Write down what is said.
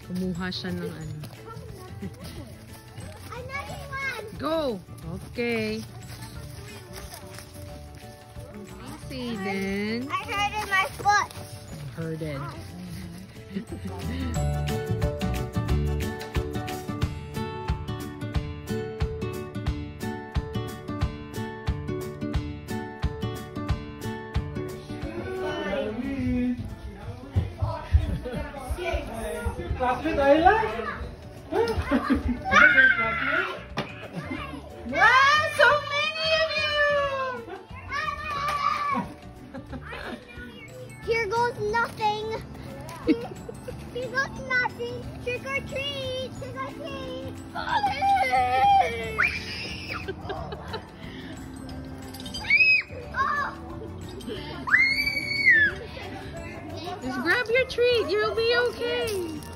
Kumuha siya ng ano. Another one. Go! Okay. See then. I hurted my foot. Hurted. Classmate, are you like? Wow, so many of you! Here goes nothing. Here goes nothing. Trick or treat. Trick or treat. Oh. Just grab your treat. You'll be okay.